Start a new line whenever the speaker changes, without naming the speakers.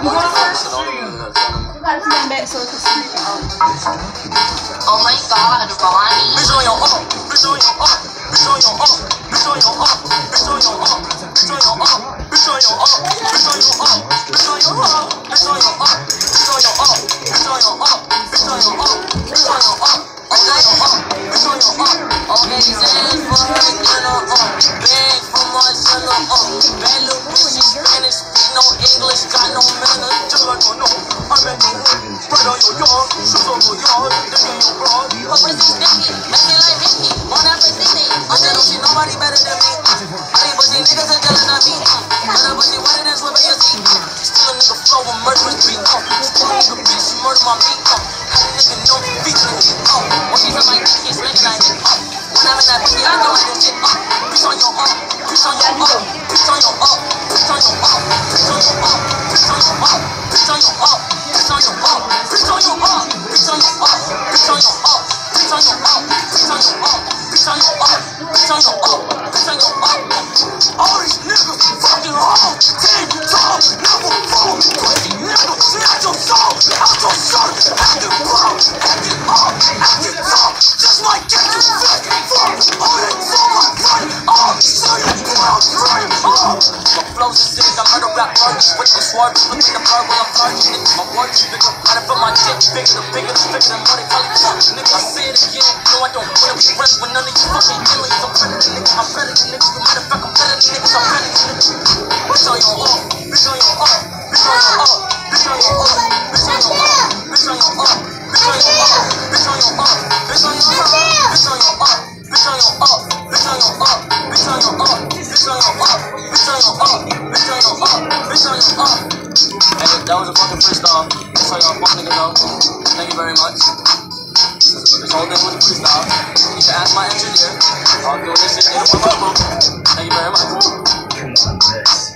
You going first? You gotta sit back so it's
Oh my God, Ronnie.
Bitch on your up, bitch on your up, bitch on your up, bitch on your up, bitch on your up, bitch on your up, bitch on your up, bitch on your up, bitch on your up, bitch on your up, bitch on your up, bitch on your up, bitch on your up, bitch on your up, bitch on your up.
Okay, Zans for her to get on bag for Marcella bad little bitch, she Spanish, speak no English, got no manners.
Just like I know, I'm at your room, right on your yard, shoes on your yard, dick in your blood.
Her pussy sticky, make me like Vicky, on that pussy thing. I just don't see nobody better than me. All these pussy niggas are jealous of me. Better pussy wetter than swimming your seat. Still a nigga flow with murderous beat. Still a nigga bitch, she murder my meat. Had a nigga know me featuring me. When she tell my dick, she's making that shit up. When I'm in that pussy, I know I do shit up. Bitch on your up, bitch on your up, bitch on your up, bitch on your up, bitch on your up, bitch on your up, bitch on your up, bitch on your up, bitch on your up, bitch on your up, bitch on your up, bitch on your up, bitch on your up, bitch on your up, bitch on your up, bitch on your up.
All these niggas fucking hard, 10 times, never fall. Pussy nigga, snatch your soul out your shirt, acting proud, acting up, acting tough, just might get you fucking fucked. All that talk I cut up, so you pull out right up.
My flow's sick, I murder rap burgers with the swerve, look in the bird while I'm flirting. My words is bigger, gotta put my dick bigger than what they call it. Nigga, I say it again, no I don't wanna be friends with none of you fucking aliens. I'm predator niggas, I'm predator niggas, you matter of fact, I'm better than niggas, I'm predator niggas. Bitch on your up, bitch on your up, bitch on your up, bitch on your up, bitch on your up, bitch on your up, bitch on your up, bitch on your up, bitch on your up, bitch on your up, bitch on your up, bitch on your up, bitch on your up, bitch on your up, bitch on your up, bitch on your up, bitch on your up. Hey, that was a fucking freestyle. So y'all fuck niggas know. Thank you very much. This whole thing was a freestyle. You can ask my engineer. I'll do this shit in one more. Thank you very much.